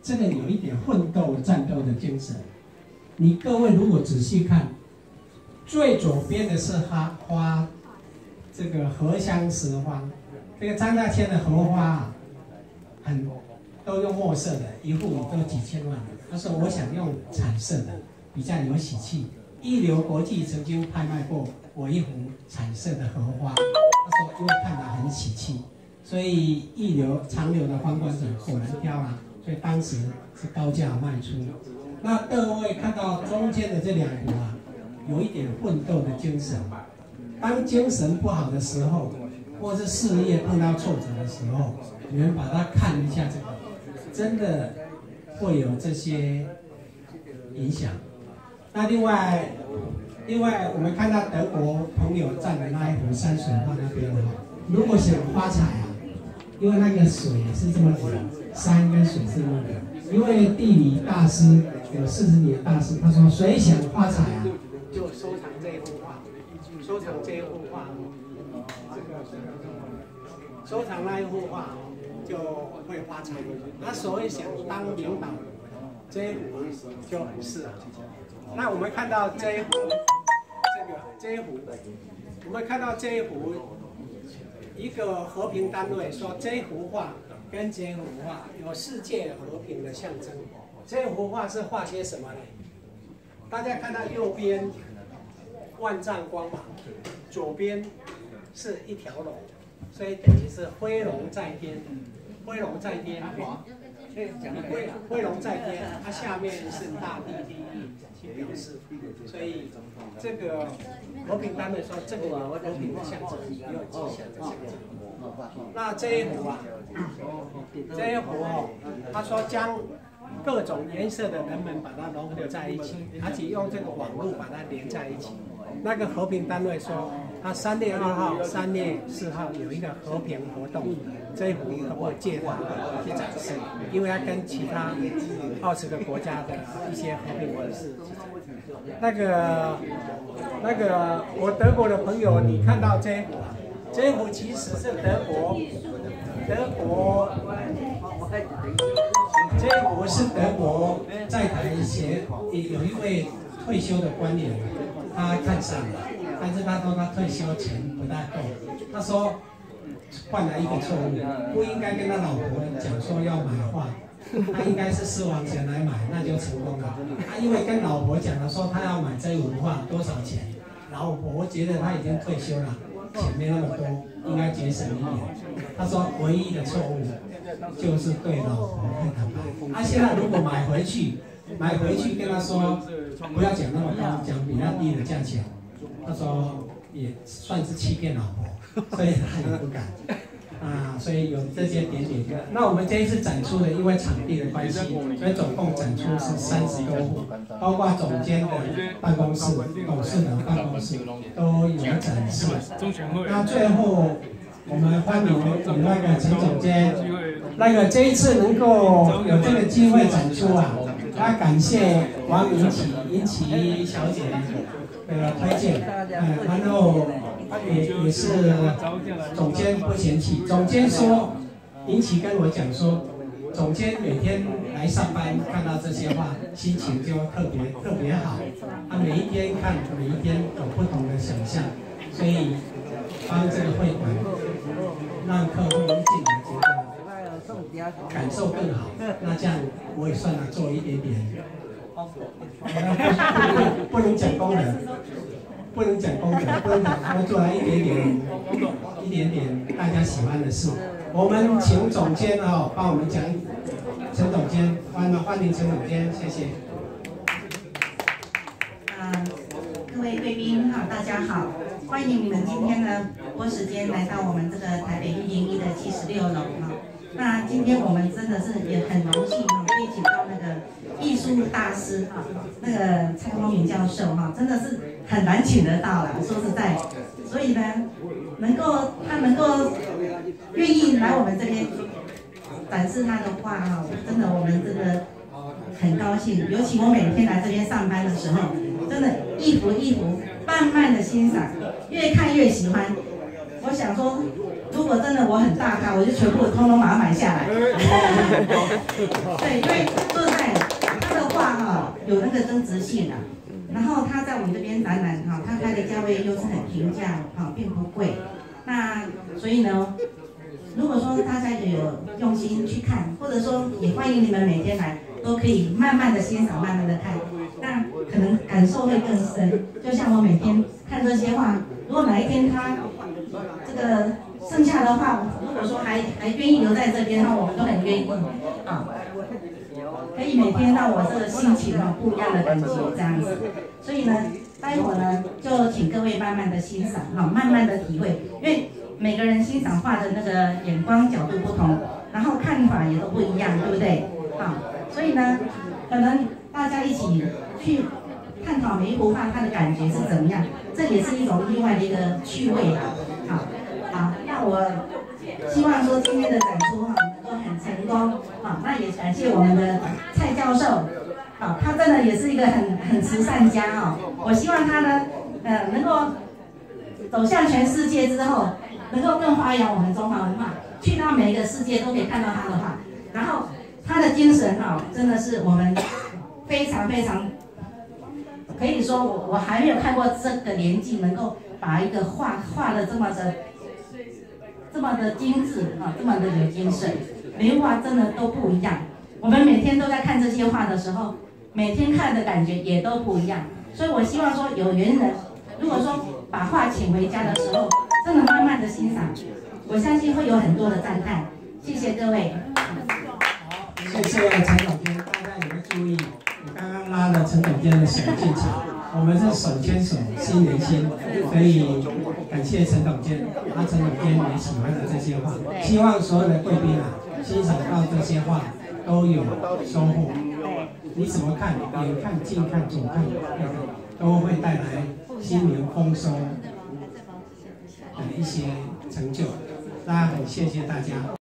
这个有一点奋斗战斗的精神。你各位如果仔细看，最左边的是花，这个荷香石花，这个张大千的荷花啊，都用墨色的，一幅都几千万。他说我想用彩色的，比较有喜气。一流国际曾经拍卖过我一幅彩色的荷花，他说因为看得很喜气，所以一流长流的观光者果然挑啊，所以当时是高价卖出。那各位看到中间的这两幅啊，有一点奋斗的精神。当精神不好的时候，或是事业碰到挫折的时候，你们把它看一下，这个真的会有这些影响。那另外我们看到德国朋友站的那一幅山水画那边哈，如果想发财啊，因为那个水是这么流，山跟水是这么流。因为地理大师有40年大师，他说谁想发财啊，就收藏这一幅画，收藏这一幅画，收藏那一幅画就会发财。那所谓想当领导，这一幅就很适合。那我们看到这一幅，我们看到这一幅，一个和平单位说这一幅画跟这幅画有世界和平的象征。这幅画是画些什么呢？大家看到右边万丈光芒，左边是一条龙，所以等于是飞龙在天，飞龙在天，飞龙在天，它下面是大地第一去表示，所以这个和平单位说这个有和平的象征，也有吉祥的象征。那这一幅啊，他说将各种颜色的人们把它融合在一起，而且用这个网络把它连在一起。那个和平单位说，他3月2号、3月4号有一个和平活动，这一幅可不可以借他去展示？因为它跟其他20个国家的一些和平人士。那个，我德国的朋友，你看到这一幅啊？这一幅其实是德国，这一幅是德国在台协有一位退休的官员，他看上了，但是他说他退休钱不大够，他说犯了一个错误，不应该跟他老婆讲说要买画，他应该是私房钱来买，那就成功了。他因为跟老婆讲了说他要买这幅画多少钱，老婆觉得他已经退休了。钱没那么多，应该节省一点。他说唯一的错误就是对老婆太坦白。他现在如果买回去跟他说不要讲那么高，讲比较低的价钱，他说也算是欺骗老婆，所以他也不敢。所以有这些点。那我们这一次展出的，因为场地的关系，所以总共展出是30多幅，包括总监的办公室、董事长办公室都有展示。那最后我们欢迎我们那个陈总监，这一次能够有这个机会展出啊，要感谢王银琪小姐的推荐，然后。也是总监不嫌弃，总监说，银琪跟我讲说，总监每天来上班看到这些画，心情就特别好。他每一天看，每一天有不同的想象，所以帮这个会馆让客户一进来觉得感受更好。那这样我也算了做一点点，不能讲功能。不能讲功能，不能讲说做了一点点大家喜欢的事。我们请总监帮我们讲，陈总监，欢迎陈总监，谢谢。 各位贵宾大家好，欢迎你们今天呢拨时间来到我们这个台北101的76楼那今天我们真的是也很荣幸可以请到那个艺术大师那个蔡光明教授真的是很难请得到啦，说实在，所以呢，他能够愿意来我们这边展示他的画真的我们真的很高兴。尤其我每天来这边上班的时候，真的一幅慢慢的欣赏，越看越喜欢。我想说， 如果真的我很大咖，我就全部通通把它买下来。对，因为说实在，他的画哈有那个增值性啊。然后他在我们这边展览哈，他开的价位又是很平价哈，并不贵。那所以呢，如果说大家也有用心去看，或者说也欢迎你们每天来，都可以慢慢的欣赏，慢慢的看，那可能感受会更深。就像我每天看这些画，如果哪一天他这个剩下的话，如果说还愿意留在这边的话，我们都很愿意啊。可以每天让我这个心情不一样的感觉这样子，所以呢，待会儿呢就请各位慢慢的欣赏慢慢的体会，因为每个人欣赏画的那个眼光角度不同，然后看法也都不一样，对不对？所以呢，可能大家一起去探讨每一幅画它的感觉是怎么样，这也是一种另外的一个趣味啦。好，那我希望说今天的展出能够很成功。那也感谢我们的蔡教授，他真的也是一个很慈善家我希望他呢，能够走向全世界之后，能够更发扬我们中华文化，去到每一个世界都可以看到他的画。然后他的精神真的是我们非常非常，可以说我还没有看过这个年纪能够把一个画的这么的精致这么的有精神。每幅画真的都不一样，我们每天都在看这些画的时候，每天看的感觉也都不一样。所以我希望说有缘人，如果说把画请回家的时候，真的慢慢的欣赏，我相信会有很多的赞叹。谢谢各位。 好，谢谢陈总监，大家有没有注意？我刚刚拉了陈总监的手进场，我们是手牵手，心连心，所以感谢陈总监，陈总监也喜欢的这些画，希望所有的贵宾欣赏到这些画都有收获。你怎么看？远看、近看、左看、右看，都会带来心灵丰收的一些成就。那很谢谢大家。